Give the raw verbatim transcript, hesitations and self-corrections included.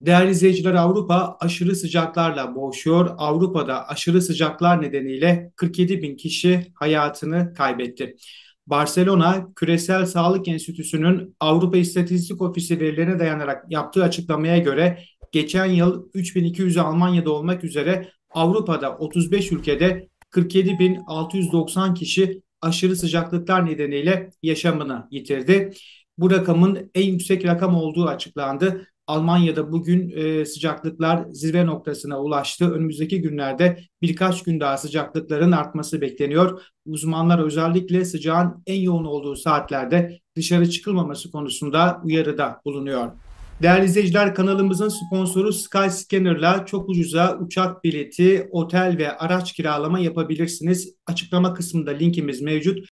Değerli izleyiciler, Avrupa aşırı sıcaklarla boğuşuyor. Avrupa'da aşırı sıcaklar nedeniyle kırk yedi bin kişi hayatını kaybetti. Barcelona Küresel Sağlık Enstitüsü'nün Avrupa İstatistik Ofisi verilerine dayanarak yaptığı açıklamaya göre geçen yıl üç bin iki yüz Almanya'da olmak üzere Avrupa'da otuz beş ülkede kırk yedi bin altı yüz doksan kişi aşırı sıcaklıklar nedeniyle yaşamını yitirdi. Bu rakamın en yüksek rakam olduğu açıklandı. Almanya'da bugün e, sıcaklıklar zirve noktasına ulaştı. Önümüzdeki günlerde birkaç gün daha sıcaklıkların artması bekleniyor. Uzmanlar özellikle sıcağın en yoğun olduğu saatlerde dışarı çıkılmaması konusunda uyarıda bulunuyor. Değerli izleyiciler, kanalımızın sponsoru Skyscanner'la çok ucuza uçak bileti, otel ve araç kiralama yapabilirsiniz. Açıklama kısmında linkimiz mevcut.